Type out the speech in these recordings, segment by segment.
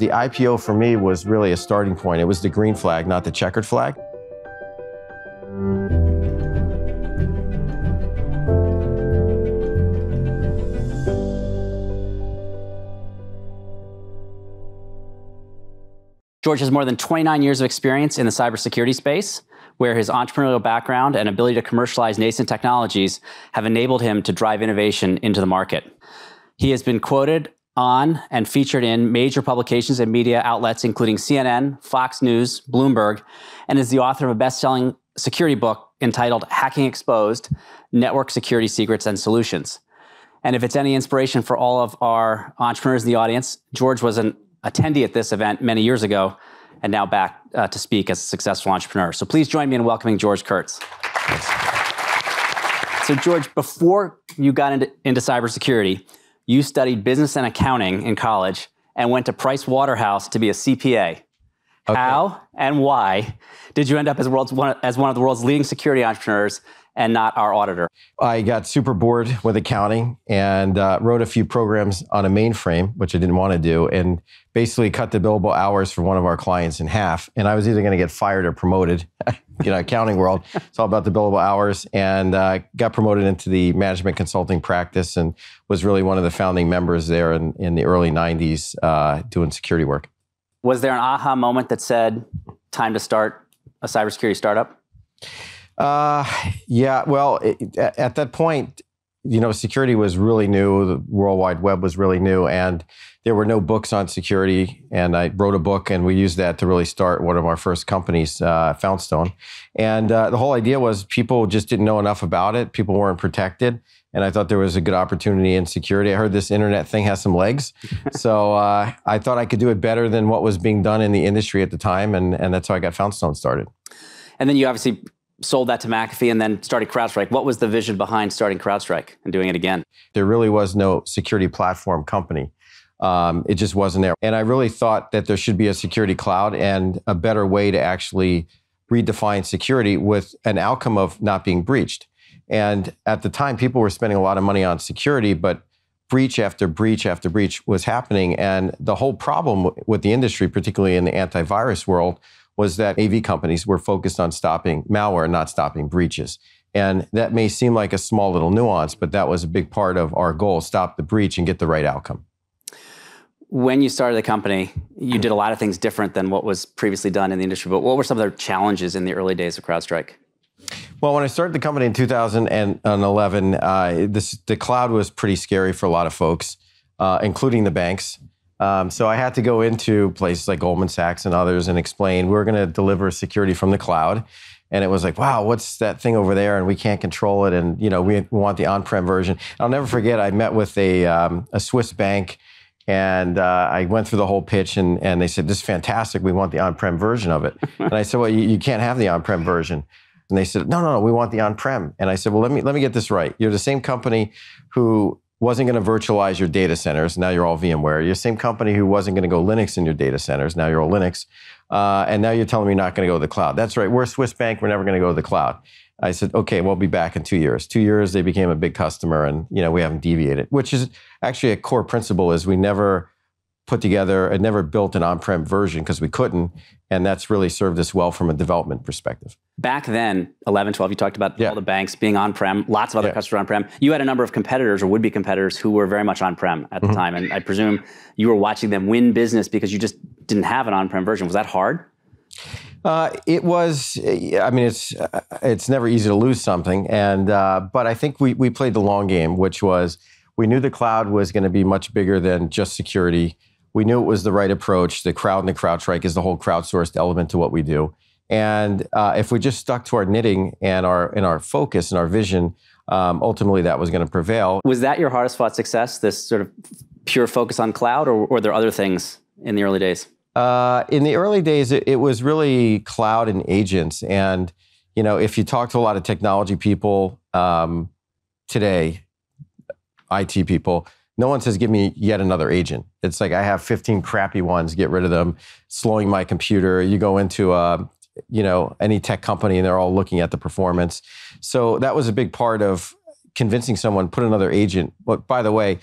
The IPO for me was really a starting point. It was the green flag, not the checkered flag. George has more than 29 years of experience in the cybersecurity space, where his entrepreneurial background and ability to commercialize nascent technologies have enabled him to drive innovation into the market. He has been quoted on and featured in major publications and media outlets, including CNN, Fox News, Bloomberg, and is the author of a best-selling security book entitled Hacking Exposed: Network Security Secrets and Solutions. And if it's any inspiration for all of our entrepreneurs in the audience, George was an attendee at this event many years ago, and now back to speak as a successful entrepreneur. So please join me in welcoming George Kurtz. So George, before you got into cybersecurity, you studied business and accounting in college and went to Price Waterhouse to be a CPA. Okay. How and why did you end up as one of the world's leading security entrepreneurs and not our auditor? I got super bored with accounting and wrote a few programs on a mainframe, which I didn't want to do, and basically cut the billable hours for one of our clients in half. And I was either going to get fired or promoted. Accounting world, it's all about the billable hours, and got promoted into the management consulting practice and was really one of the founding members there in the early 90s doing security work. Was there an aha moment that said, time to start a cybersecurity startup? Yeah, well, at that point, security was really new. The World Wide Web was really new, and there were no books on security. And I wrote a book, and we used that to really start one of our first companies, Foundstone. And the whole idea was people just didn't know enough about it. People weren't protected. And I thought there was a good opportunity in security. I heard this internet thing has some legs. So I thought I could do it better than what was being done in the industry at the time. And that's how I got Foundstone started. And then you obviously sold that to McAfee and then started CrowdStrike. What was the vision behind starting CrowdStrike and doing it again? There really was no security platform company. It just wasn't there. And I really thought that there should be a security cloud and a better way to actually redefine security with an outcome of not being breached. And at the time, people were spending a lot of money on security, but breach after breach after breach was happening. And the whole problem with the industry, particularly in the antivirus world, was that AV companies were focused on stopping malware, not stopping breaches. And that may seem like a small little nuance, but that was a big part of our goal: stop the breach and get the right outcome. When you started the company, you did a lot of things different than what was previously done in the industry. But what were some of the challenges in the early days of CrowdStrike? Well, when I started the company in 2011, the cloud was pretty scary for a lot of folks, including the banks. So I had to go into places like Goldman Sachs and others and explain, we're going to deliver security from the cloud. And it was like, wow, what's that thing over there? And we can't control it. And we want the on-prem version. I'll never forget, I met with a Swiss bank, and I went through the whole pitch, and they said, this is fantastic. We want the on-prem version of it. And I said, well, you can't have the on-prem version. And they said, no, we want the on-prem. And I said, well, let me get this right. You're the same company who wasn't going to virtualize your data centers. Now you're all VMware. You're the same company who wasn't going to go Linux in your data centers. Now you're all Linux. And now you're telling me you're not going to go to the cloud. That's right. We're a Swiss bank. We're never going to go to the cloud. I said, okay, we'll be back in 2 years. 2 years, they became a big customer, and we haven't deviated, which is actually a core principle. Is we never never built an on-prem version because we couldn't. And that's really served us well from a development perspective. Back then, 11, 12, you talked about all the banks being on-prem, lots of other customers on-prem. You had a number of competitors or would-be competitors who were very much on-prem at the time. And I presume you were watching them win business because you just didn't have an on-prem version. Was that hard? It was. I mean, it's never easy to lose something. And but I think we played the long game, which was we knew the cloud was going to be much bigger than just security. We knew it was the right approach. The crowd and the CrowdStrike is the whole crowdsourced element to what we do. And if we just stuck to our knitting and our focus and our vision, ultimately that was going to prevail. Was that your hardest fought success, this sort of pure focus on cloud, or were there other things in the early days? In the early days, it was really cloud and agents. And, if you talk to a lot of technology people today, IT people, no one says, give me yet another agent. It's like, I have 15 crappy ones, get rid of them, slowing my computer. You go into any tech company and they're all looking at the performance. So that was a big part of convincing someone, put another agent. But by the way,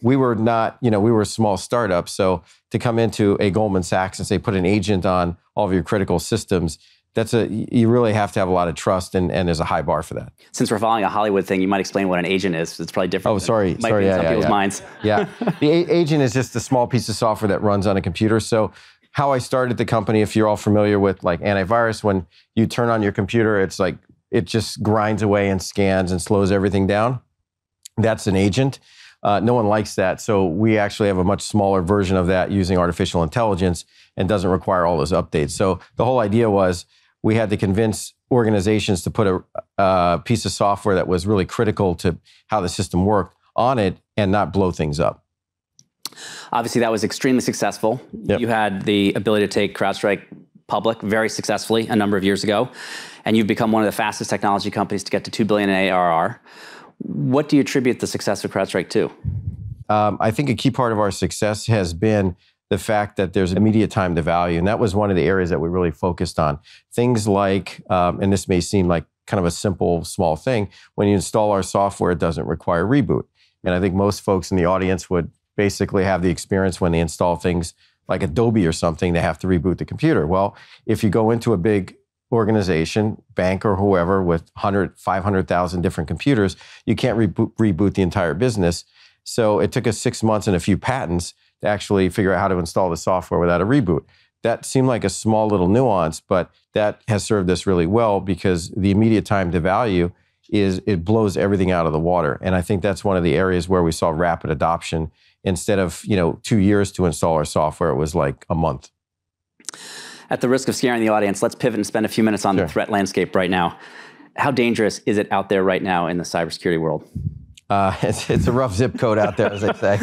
we were not, we were a small startup. So to come into a Goldman Sachs and say, put an agent on all of your critical systems, you really have to have a lot of trust, and there's a high bar for that. Since we're following a Hollywood thing, you might explain what an agent is. It's probably different. Oh, sorry. Might be in some people's minds. Yeah. The agent is just a small piece of software that runs on a computer. So how I started the company, if you're all familiar with like antivirus, when you turn on your computer, it's like, it just grinds away and scans and slows everything down. That's an agent. No one likes that. So we actually have a much smaller version of that using artificial intelligence and doesn't require all those updates. So the whole idea was we had to convince organizations to put a piece of software that was really critical to how the system worked on it and not blow things up. Obviously, that was extremely successful. Yep. You had the ability to take CrowdStrike public very successfully a number of years ago, and you've become one of the fastest technology companies to get to $2 billion in ARR. What do you attribute the success of CrowdStrike to? I think a key part of our success has been the fact that there's immediate time to value. And that was one of the areas that we really focused on. Things like, and this may seem like kind of a simple, small thing, when you install our software, it doesn't require reboot. And I think most folks in the audience would basically have the experience when they install things like Adobe or something, they have to reboot the computer. Well, if you go into a big organization, bank or whoever, with 500,000 different computers, you can't reboot the entire business. So it took us 6 months and a few patents to actually figure out how to install the software without a reboot. That seemed like a small little nuance, but that has served us really well because the immediate time to value it blows everything out of the water. And I think that's one of the areas where we saw rapid adoption. Instead of 2 years to install our software, it was like a month. At the risk of scaring the audience, let's pivot and spend a few minutes on the threat landscape right now. How dangerous is it out there right now in the cybersecurity world? It's a rough zip code out there, as they say.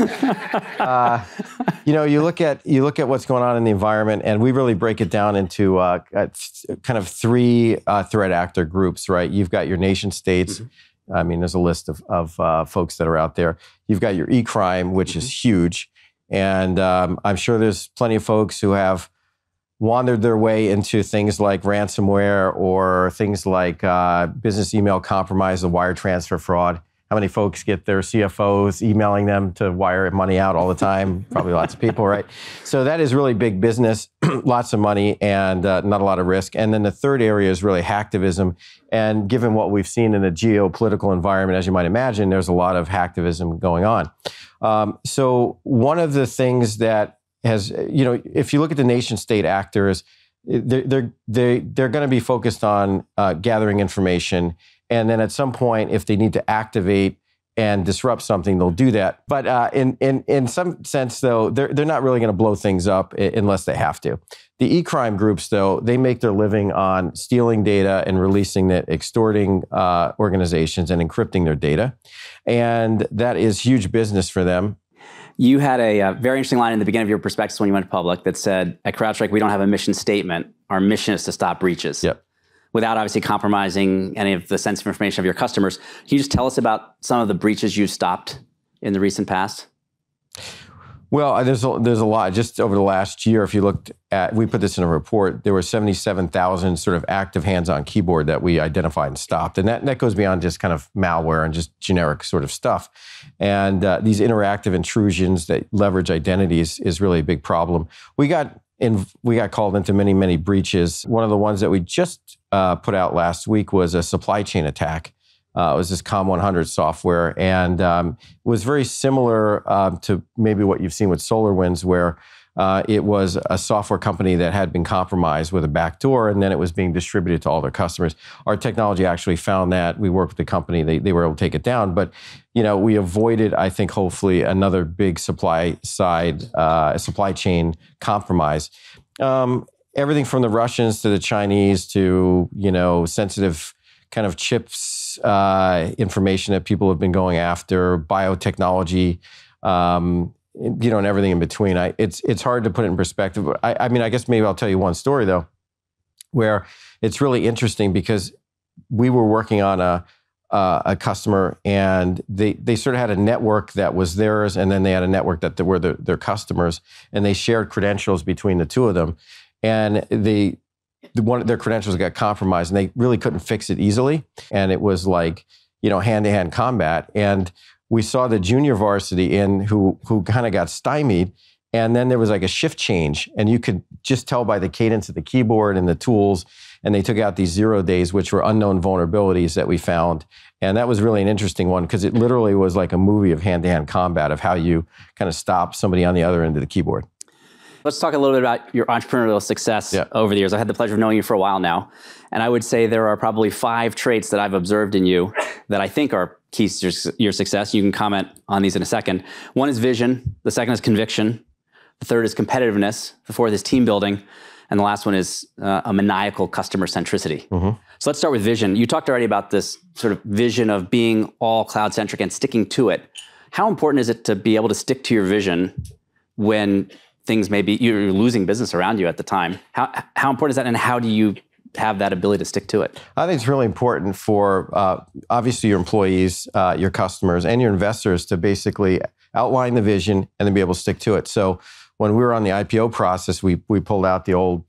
You look at what's going on in the environment, and we really break it down into kind of three threat actor groups, right? You've got your nation states. Mm-hmm. I mean, there's a list of folks that are out there. You've got your e-crime, which is huge, and I'm sure there's plenty of folks who have wandered their way into things like ransomware or things like business email compromise, the wire transfer fraud. How many folks get their CFOs emailing them to wire money out all the time? Probably lots of people, right? So that is really big business, lots of money, and not a lot of risk. And then the third area is really hacktivism. And given what we've seen in the geopolitical environment, as you might imagine, there's a lot of hacktivism going on. So one of the things that has, if you look at the nation state actors, they're going to be focused on gathering information. And then at some point, if they need to activate and disrupt something, they'll do that. But in some sense, though, they're not really going to blow things up unless they have to. The e-crime groups, though, they make their living on stealing data and releasing it, extorting organizations and encrypting their data. And that is huge business for them. You had a very interesting line in the beginning of your prospectus when you went public that said, at CrowdStrike, we don't have a mission statement. Our mission is to stop breaches. Yep. Without obviously compromising any of the sensitive information of your customers. Can you just tell us about some of the breaches you've stopped in the recent past? Well, there's a lot. Just over the last year, if you looked at, we put this in a report, there were 77,000 sort of active hands-on keyboard that we identified and stopped. And that goes beyond just kind of malware and just generic sort of stuff. And these interactive intrusions that leverage identities is really a big problem. We got called into many, many breaches. One of the ones that we just put out last week was a supply chain attack. It was this COM100 software, and it was very similar to maybe what you've seen with SolarWinds, where it was a software company that had been compromised with a backdoor, and then it was being distributed to all their customers. Our technology actually found that. We worked with the company. They were able to take it down, but we avoided, I think, hopefully, another big supply chain compromise. Everything from the Russians to the Chinese to sensitive kind of chips information that people have been going after, biotechnology, and everything in between. It's hard to put it in perspective. I mean, I guess maybe I'll tell you one story though, where it's really interesting because we were working on a customer, and they sort of had a network that was theirs, and then they had a network that were their customers, and they shared credentials between the two of them, and one of their credentials got compromised, and they really couldn't fix it easily. And it was like, hand-to-hand combat. And we saw the junior varsity who kind of got stymied. And then there was like a shift change, and you could just tell by the cadence of the keyboard and the tools. And they took out these 0 days, which were unknown vulnerabilities that we found. And that was really an interesting one because it literally was like a movie of hand-to-hand combat of how you kind of stop somebody on the other end of the keyboard. Let's talk a little bit about your entrepreneurial success over the years. I've had the pleasure of knowing you for a while now. And I would say there are probably 5 traits that I've observed in you that I think are keys to your success. You can comment on these in a second. One is vision. The second is conviction. The third is competitiveness. The fourth is team building. And the last one is a maniacal customer centricity. Mm-hmm. So let's start with vision. You talked already about this sort of vision of being all cloud-centric and sticking to it. How important is it to be able to stick to your vision when things you're losing business around you at the time? How important is that, and how do you have that ability to stick to it? I think it's really important for, obviously, your employees, your customers, and your investors to basically outline the vision and then be able to stick to it. So when we were on the IPO process, we pulled out the old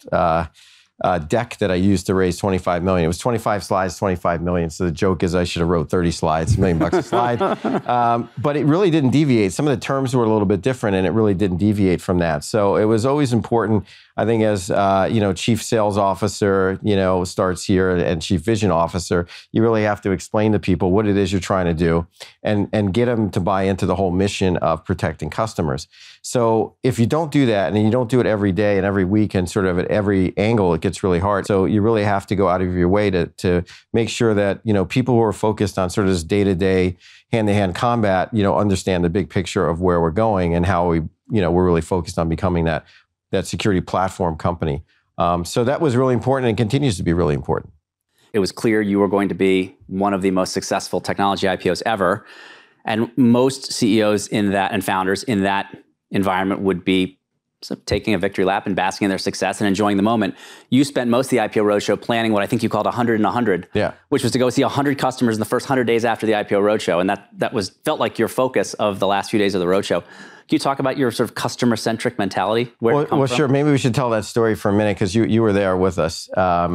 deck that I used to raise $25 million. It was 25 slides, $25 million. So the joke is I should have wrote 30 slides, $1 million a slide. But it really didn't deviate. Some of the terms were a little bit different, and it really didn't deviate from that. So it was always important, I think, as chief sales officer, starts here, and chief vision officer, you really have to explain to people what it is you're trying to do and get them to buy into the whole mission of protecting customers. So if you don't do that, and you don't do it every day and every week and sort of at every angle, it gets really hard. So you really have to go out of your way to make sure that, people who are focused on sort of this day-to-day, hand-to-hand combat, understand the big picture of where we're going and how we're really focused on becoming that security platform company. So that was really important and continues to be really important. It was clear you were going to be one of the most successful technology IPOs ever. And most CEOs and founders in that environment would be sort of taking a victory lap and basking in their success and enjoying the moment. You spent most of the IPO roadshow planning what I think you called 100 and 100, which was to go see 100 customers in the first 100 days after the IPO roadshow. And that felt like your focus of the last few days of the roadshow. Can you talk about your sort of customer-centric mentality? Well, sure. Maybe we should tell that story for a minute because you were there with us.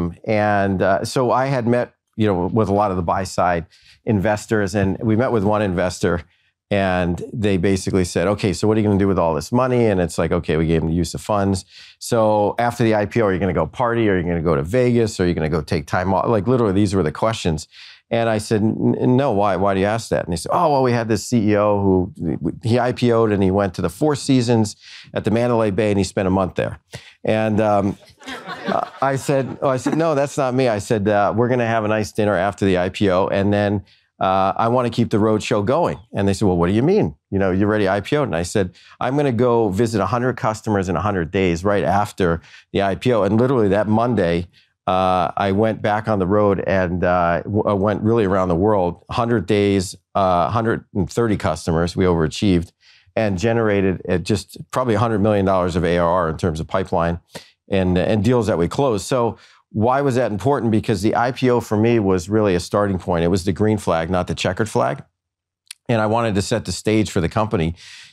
So I had met, with a lot of the buy-side investors, and we met with one investor, and they basically said, okay, so what are you going to do with all this money? And it's like, okay, we gave them the use of funds. So after the IPO, are you going to go party? Are you going to go to Vegas? Are you going to go take time off? Like literally, these were the questions. And I said, no, why? Why do you ask that? And they said, oh, well, we had this CEO who, he IPO'd and he went to the Four Seasons at the Mandalay Bay and he spent a month there. And I said, no, that's not me. I said, we're going to have a nice dinner after the IPO. And then I want to keep the roadshow going. And they said, well, what do you mean? You're already IPO'd. And I said, I'm going to go visit 100 customers in 100 days right after the IPO. And literally that Monday, I went back on the road and went really around the world. 100 days, 130 customers, we overachieved, and generated just probably $100 million of ARR in terms of pipeline and deals that we closed. So why was that important? Because the IPO for me was really a starting point. It was the green flag, not the checkered flag. And I wanted to set the stage for the company.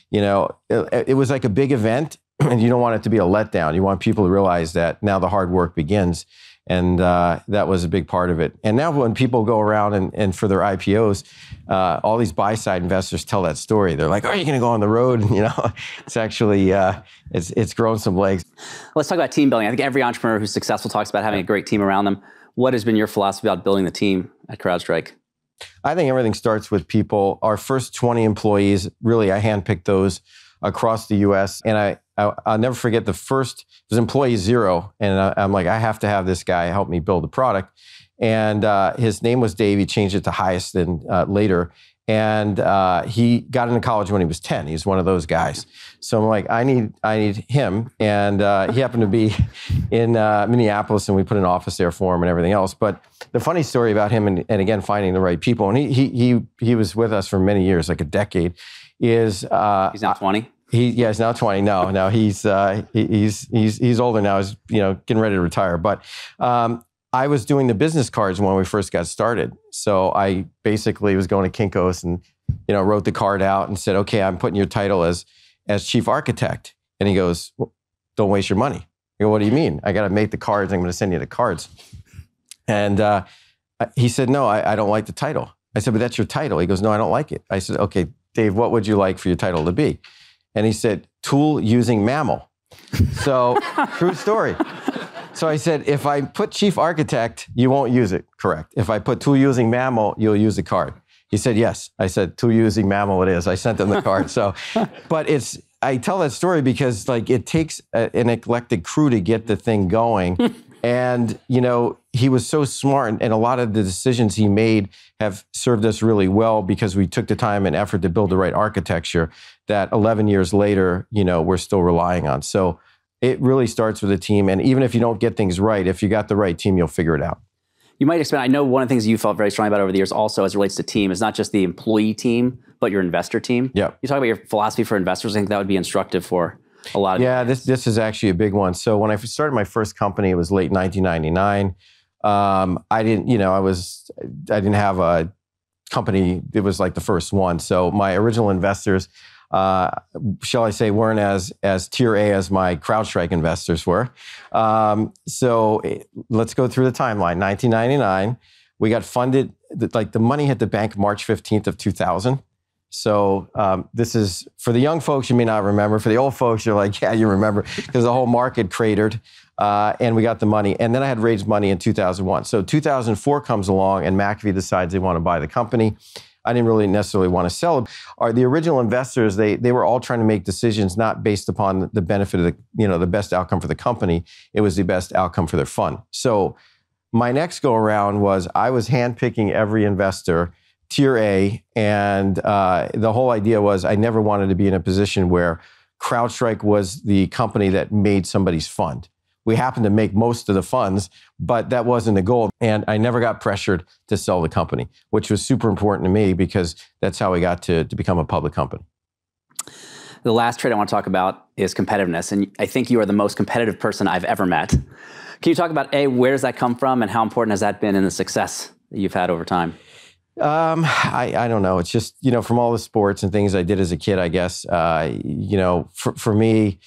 It was like a big event, and you don't want it to be a letdown. You want people to realize that now the hard work begins. And that was a big part of it. And now when people go around and for their IPOs, all these buy-side investors tell that story. They're like, oh, are you going to go on the road? It's actually, it's grown some legs. Let's talk about team building. I think every entrepreneur who's successful talks about having a great team around them. What has been your philosophy about building the team at CrowdStrike? I think everything starts with people. Our first 20 employees, really, I handpicked those across the U.S. And I'll never forget the first, it was employee 0. And I'm like, I have to have this guy help me build the product. And his name was Dave. He changed it to Highest later. And he got into college when he was 10. He's one of those guys. So I'm like, I need him. And he happened to be in Minneapolis, and we put an office there for him and everything else. But the funny story about him, and again, finding the right people, and he was with us for many years, like a decade, is... he's now 20? He's now 20. No, he's older now. He's getting ready to retire. But I was doing the business cards when we first got started. So I basically was going to Kinko's and wrote the card out and said, okay, I'm putting your title as chief architect. And he goes, well, don't waste your money. I go, what do you mean? I got to make the cards. I'm going to send you the cards. And he said, no, I don't like the title. I said, but that's your title. He goes, no, I don't like it. I said, okay, Dave, what would you like for your title to be? And he said, tool using mammal. So true story. So I said, if I put chief architect, you won't use it. Correct. If I put tool using mammal, you'll use the card. He said, yes. I said, tool using mammal it is. I sent him the card. So, but I tell that story because like it takes an eclectic crew to get the thing going. And, he was so smart, and a lot of the decisions he made have served us really well because we took the time and effort to build the right architecture that 11 years later, we're still relying on. So it really starts with a team. And even if you don't get things right, if you got the right team, you'll figure it out. You might expand. I know one of the things you felt very strongly about over the years also as it relates to team is not just the employee team, but your investor team. Yeah. You talk about your philosophy for investors. I think that would be instructive for a lot of Yeah, this is actually a big one. So when I started my first company, it was late 1999. I didn't have a company. It was like the first one. So my original investors, shall I say, weren't as tier A as my CrowdStrike investors were. So let's go through the timeline. 1999, we got funded. Like the money hit the bank March 15th of 2000. So this is, for the young folks, you may not remember. For the old folks, you're like, yeah, you remember, because the whole market cratered, and we got the money. And then I had raised money in 2001. So 2004 comes along, and McAfee decides they want to buy the company. I didn't really necessarily want to sell it. The original investors, they were all trying to make decisions not based upon the benefit of the best outcome for the company. It was the best outcome for their fund. So my next go around was I was handpicking every investor, tier A, and the whole idea was I never wanted to be in a position where CrowdStrike was the company that made somebody's fund. We happened to make most of the funds, but that wasn't the goal. And I never got pressured to sell the company, which was super important to me because that's how we got to become a public company. The last trait I want to talk about is competitiveness. And I think you are the most competitive person I've ever met. Can you talk about, where does that come from and how important has that been in the success that you've had over time? I don't know. It's just, from all the sports and things I did as a kid, I guess, for me,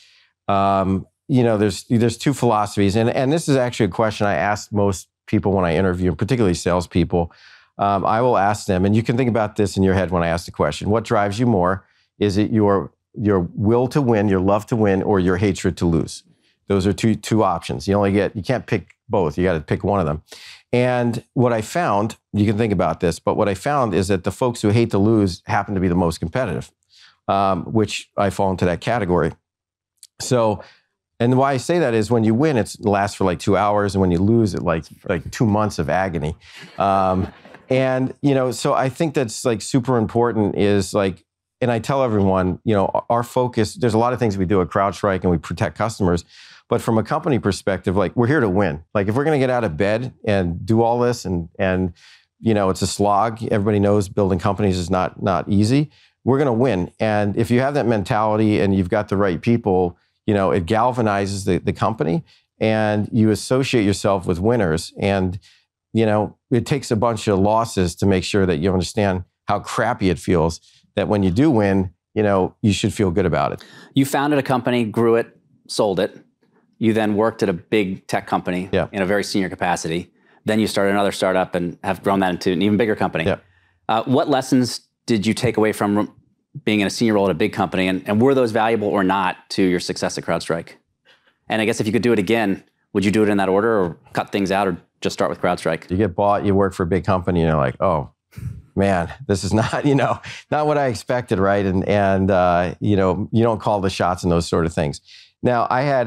there's two philosophies. And this is actually a question I ask most people when I interview, and particularly salespeople. I will ask them, and you can think about this in your head when I ask the question, what drives you more? Is it your will to win, your love to win, or your hatred to lose? Those are two options. You can't pick both. You got to pick one of them. And what I found, you can think about this, but what I found is that the folks who hate to lose happen to be the most competitive, which I fall into that category. So, and why I say that is when you win, it lasts for like 2 hours, and when you lose, it like 2 months of agony. And so I think that's like super important is like, and I tell everyone, our focus, there's a lot of things we do at CrowdStrike and we protect customers, but from a company perspective, like we're here to win. Like if we're going to get out of bed and do all this and it's a slog, everybody knows building companies is not easy. We're going to win. And if you have that mentality and you've got the right people, it galvanizes the company and you associate yourself with winners. And, it takes a bunch of losses to make sure that you understand how crappy it feels, that when you do win, you should feel good about it. You founded a company, grew it, sold it. You then worked at a big tech company in a very senior capacity. Then you started another startup and have grown that into an even bigger company. Yeah. What lessons did you take away from being in a senior role at a big company? And were those valuable or not to your success at CrowdStrike? And I guess if you could do it again, would you do it in that order or cut things out or just start with CrowdStrike? You get bought, you work for a big company, and you're like, oh, man, this is not, not what I expected, right? And you don't call the shots and those sort of things. Now,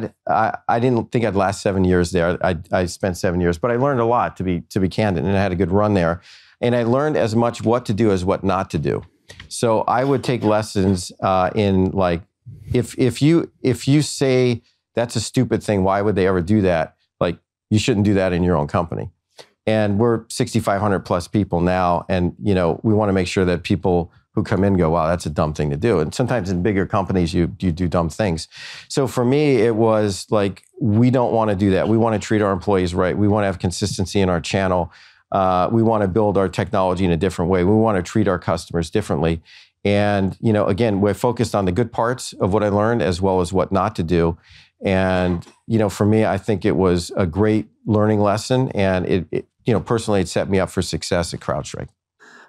I didn't think I'd last 7 years there. I spent 7 years, but I learned a lot, to be candid, and I had a good run there. And I learned as much what to do as what not to do. So I would take lessons in like, if you say that's a stupid thing, why would they ever do that? Like, you shouldn't do that in your own company. And we're 6,500 plus people now, and we want to make sure that people who come in go, wow, that's a dumb thing to do. And sometimes in bigger companies, you do dumb things. So for me, it was like, we don't want to do that. We want to treat our employees right. We want to have consistency in our channel. We want to build our technology in a different way. We want to treat our customers differently. And, again, we're focused on the good parts of what I learned as well as what not to do. And, for me, I think it was a great learning lesson. And it personally, it set me up for success at CrowdStrike.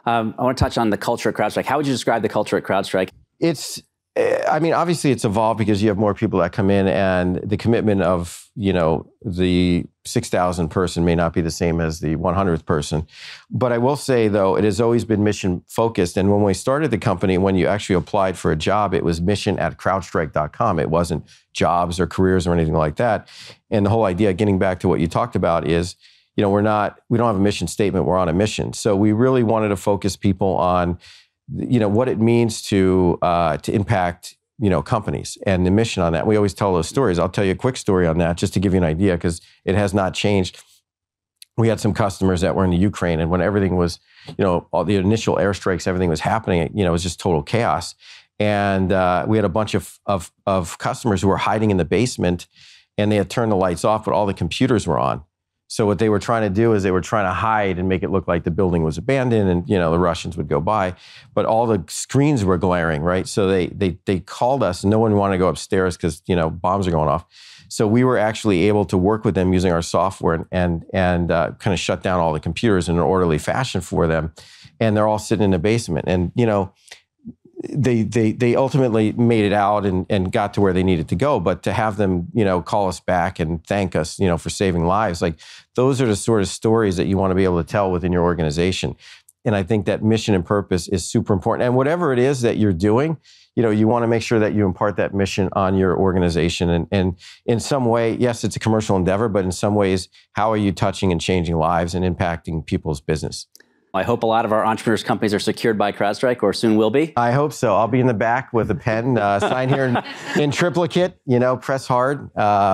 I want to touch on the culture at CrowdStrike. How would you describe the culture at CrowdStrike? Obviously it's evolved because you have more people that come in, and the commitment of, the 6,000 person may not be the same as the 100th person. But I will say, though, it has always been mission focused. And when we started the company, when you actually applied for a job, it was mission@crowdstrike.com. It wasn't jobs or careers or anything like that. And the whole idea, getting back to what you talked about, is, we don't have a mission statement, we're on a mission. So we really wanted to focus people on, what it means to impact, companies and the mission on that. We always tell those stories. I'll tell you a quick story on that just to give you an idea, because it has not changed. We had some customers that were in the Ukraine, and when everything was, all the initial airstrikes, everything was happening, it was just total chaos. And we had a bunch of customers who were hiding in the basement, and they had turned the lights off, but all the computers were on. So what they were trying to do is they were trying to hide and make it look like the building was abandoned, and the Russians would go by, but all the screens were glaring, right? So they called us, and no one wanted to go upstairs because bombs are going off. So we were actually able to work with them using our software and kind of shut down all the computers in an orderly fashion for them, and they're all sitting in the basement, and They ultimately made it out and got to where they needed to go. But to have them, call us back and thank us, for saving lives, like those are the sort of stories that you want to be able to tell within your organization. And I think that mission and purpose is super important. And whatever it is that you're doing, you want to make sure that you impart that mission on your organization. And in some way, yes, it's a commercial endeavor, but in some ways, how are you touching and changing lives and impacting people's business? I hope a lot of our entrepreneurs' companies are secured by CrowdStrike, or soon will be. I hope so. I'll be in the back with a pen, sign here in triplicate, press hard.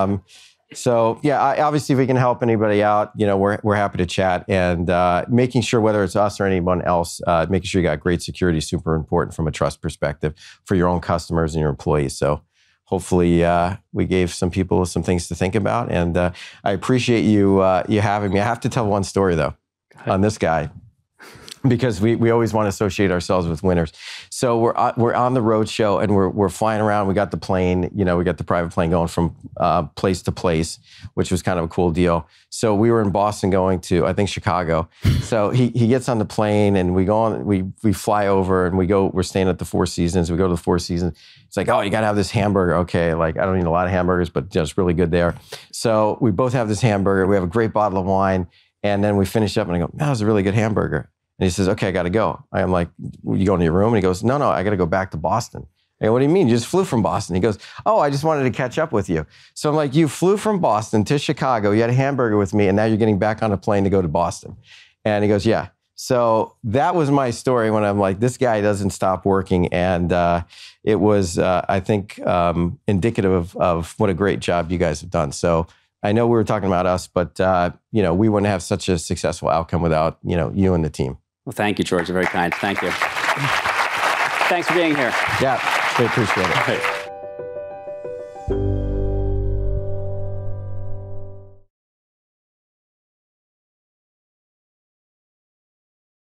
Obviously, if we can help anybody out, we're happy to chat. And making sure, whether it's us or anyone else, making sure you got great security is super important from a trust perspective for your own customers and your employees. So hopefully we gave some people some things to think about. And I appreciate you having me. I have to tell one story, though, on this guy, because we always want to associate ourselves with winners. So we're on the road show, and we're flying around. We got the plane, we got the private plane going from place to place, which was kind of a cool deal. So we were in Boston going to, I think, Chicago. So he gets on the plane, and we go on, we fly over, and we're staying at the Four Seasons. We go to the Four Seasons. It's like, oh, you got to have this hamburger. Okay, like I don't eat a lot of hamburgers, but it's really good there. So we both have this hamburger. We have a great bottle of wine, and then we finish up, and I go, that was a really good hamburger. And he says, okay, I got to go. I'm like, you go into your room? And he goes, no, I got to go back to Boston. I go, what do you mean? You just flew from Boston. He goes, oh, I just wanted to catch up with you. So I'm like, you flew from Boston to Chicago, you had a hamburger with me, and now you're getting back on a plane to go to Boston. And he goes, yeah. So that was my story when I'm like, this guy doesn't stop working. And it was, I think, indicative of what a great job you guys have done. So I know we were talking about us, but we wouldn't have such a successful outcome without, you and the team. Well, thank you, George. You're very kind. Thank you. Thanks for being here. Yeah, we appreciate it.